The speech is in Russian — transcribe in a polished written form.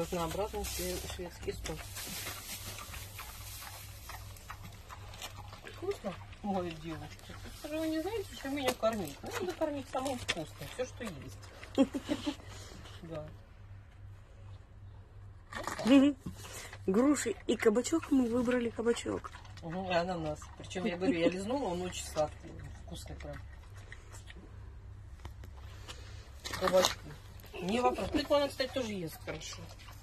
разнообразный шведский стол. Вкусно? Ой, девушка, вы не знаете, что меня кормить? Надо кормить самым вкусным, все, что есть. Да. Груши и кабачок, мы выбрали кабачок. Угу, и ананас. Причем я говорю, я лизнула, он очень сладкий, вкусный прям. Кабачки. Не вопрос. Тыкву она, кстати, тоже ест хорошо.